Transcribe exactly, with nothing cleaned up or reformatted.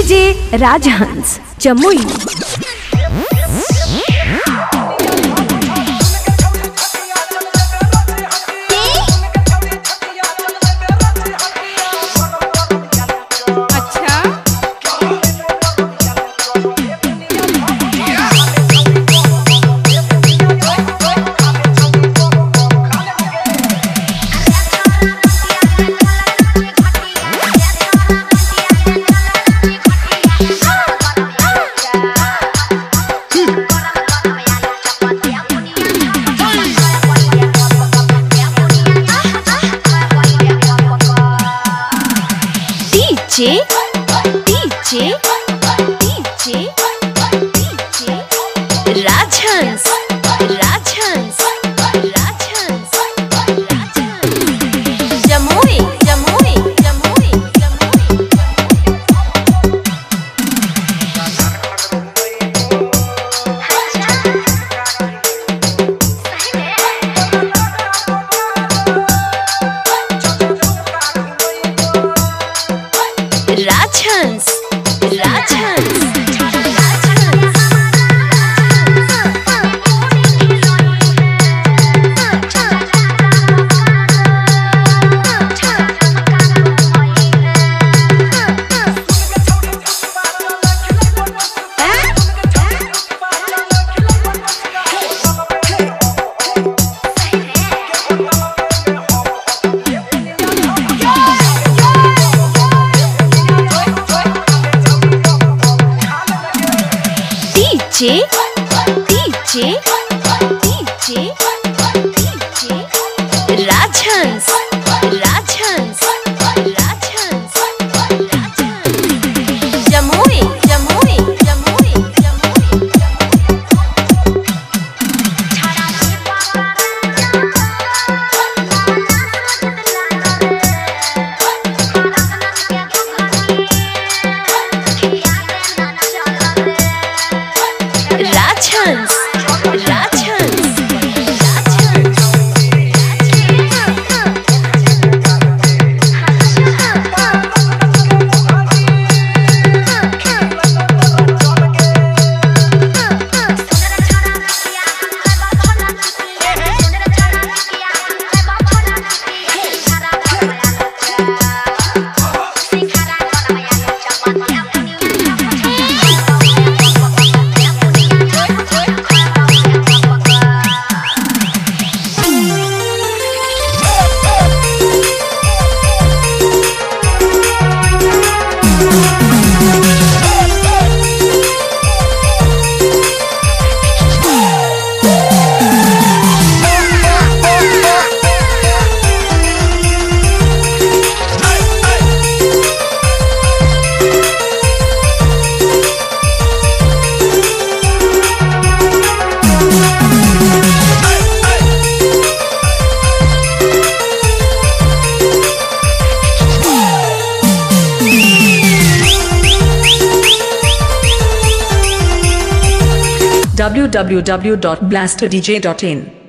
DJ Rajhans Jamui. DJ DJ DJ DJ Rajhans Rajhans Rajhans Rajhans Jamui Jamui Jamui Jamui. Rajhans Rajhans DJ DJ DJ DJ Rajhans Rajhans Rajhans Rajhans Jamui Jamui Jamui Jamui. Rajhans Rajhans w w w dot blaster d j dot in